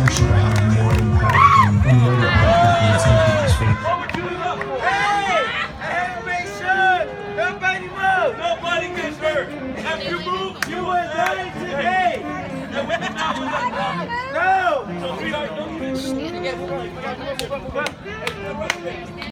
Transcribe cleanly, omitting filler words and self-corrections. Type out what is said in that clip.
should have more impact and more impact in some people's faith. Nobody gets hurt. If you move, you will die today. No. So we are doing this.